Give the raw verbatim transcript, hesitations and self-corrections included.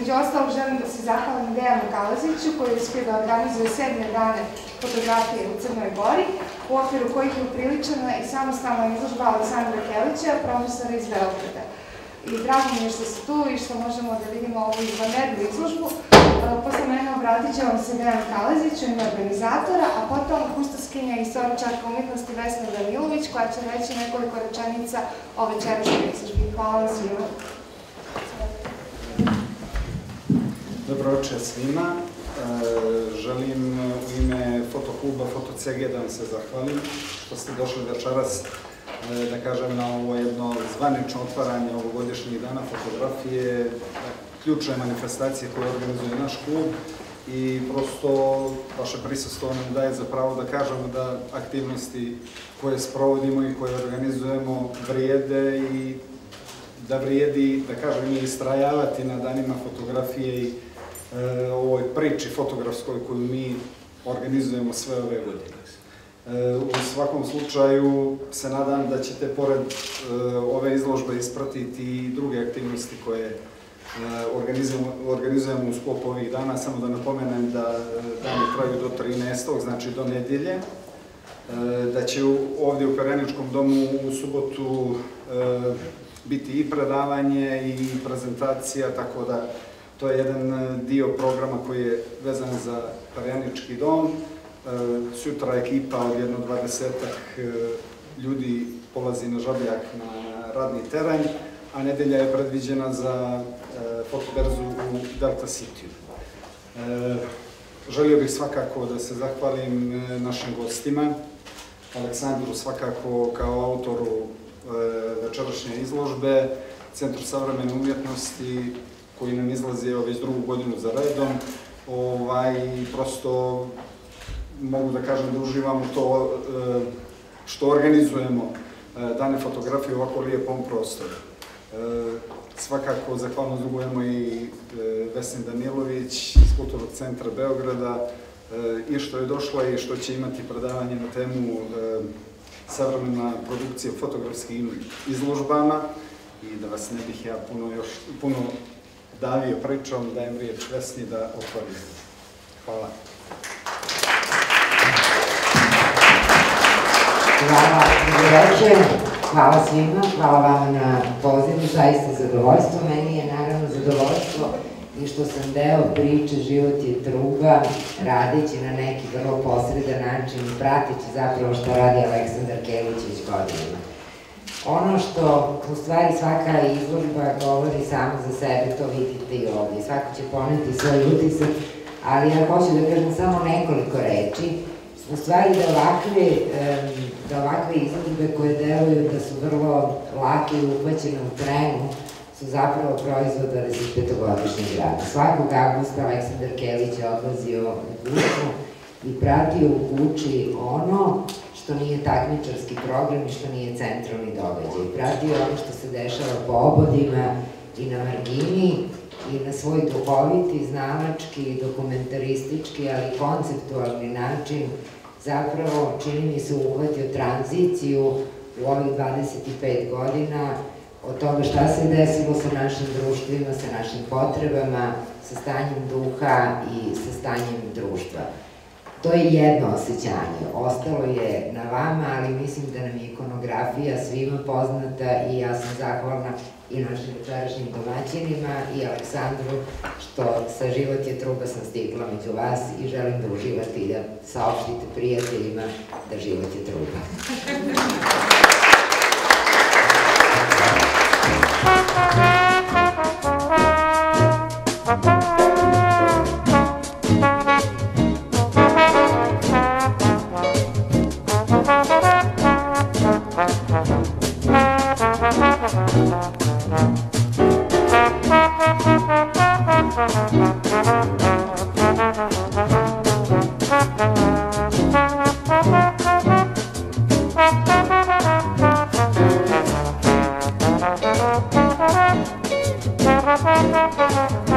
Između ostalog želim da se zahvalim Dejanu Kalaziću koji je uspio da organizuje sedme dane fotografije u Crnoj Gori, u okviru kojih je upriličena i samostalna izložba Aleksandra Kelića, profesora iz Beograda. I drago mi je što ste tu i što možemo da vidimo ovu izvanrednu izložbu. Posle mene obratit će vam se Dejan Kalazić u ime organizatora, a potom kustoskinja i istoričarka umetnosti Vesna Danilović koja će reći nekoliko rečenica o večerašnjoj izložbi. Hvala vam svima. Dobro večer svima. Želim u ime Fotokluba Fotocege da vam se zahvalim što ste došli večeras, da kažem, na ovo jedno zvanično otvaranje ovogodišnjih dana fotografije, ključne manifestacije koje organizuje naš klub i prosto vaše prisustvo nam daje za pravo da kažemo da aktivnosti koje sprovodimo i koje organizujemo vrijede i da vrijedi, da kažem, i istrajavati na danima fotografije i ovoj priči fotografskoj koju mi organizujemo sve ove godine. U svakom slučaju se nadam da ćete pored ove izložbe ispratiti i druge aktivnosti koje organizujemo u sklopu ovih dana. Samo da napomenem da dani traju do trinaestog, znači do nedjelje, da će ovdje u Perjaničkom domu u subotu biti i predavanje i prezentacija, tako da to je jedan dio programa koji je vezan za Perjanički dom. Sutra ekipa od jedno dvadesetak ljudi polazi na Žabljak na radni teren, a nedelja je predviđena za fotoberzu u Delta City. Želio bih svakako da se zahvalim našim gostima, Aleksandru svakako kao autoru večerašnje izložbe, Centru savremene umjetnosti koji nam izlazi već drugu godinu za redom. Prosto mogu da kažem da uživamo to što organizujemo dane fotografije u ovako lijepom prostoru. Svakako zahvalno dugujemo i Vesni Danilović iz Kulturnog centra Beograda i što je došla i što će imati predavanje na temu savremena produkcija u fotografskim izložbama. I da vas ne bih ja puno davio pričom, dajem riječ Vesni da otvori. Hvala. Hvala, dobro večer, hvala svima, hvala vama na pozivu, zaista zadovoljstvo. Meni je naravno zadovoljstvo i što sam deo priče Život je truba, radeći na neki vrlo posredan način i pratići zapravo što radi Aleksandar Kelić već godinama. Ono što u stvari svaka izložba govori samo za sebe, to vidite i ovdje. Svako će poneti svoj utisak, ali ja hoću da kažem samo nekoliko reči. U stvari da ovakve izložbe koje deluju da su vrlo lake i uhvaćene u trenu su zapravo proizvod dvadesetpetogodišnjeg rada. Svakog avgusta Aleksandar Kelić je odlazio u Guču i pratio u Guči ono što nije takmičarski program i što nije centralni događaj. Pratio ono što se dešava po obodima i na margini i na svoj duhoviti, znalački, dokumentaristički, ali konceptualni način zapravo, čini mi se, uhvatio tranziciju u ovih dvadeset pet godina od toga šta se desilo sa našim društvima, sa našim potrebama, sa stanjem duha i sa stanjem društva. To je jedno osjećanje, ostalo je na vama, ali mislim da nam je ikonografija svima poznata i ja sam zahvalna i našim večerašnjim domaćinima i Aleksandru što sa Život je truba sam stigla među vas i želim da uživate i da saopštite prijateljima da život je truba. Thank you.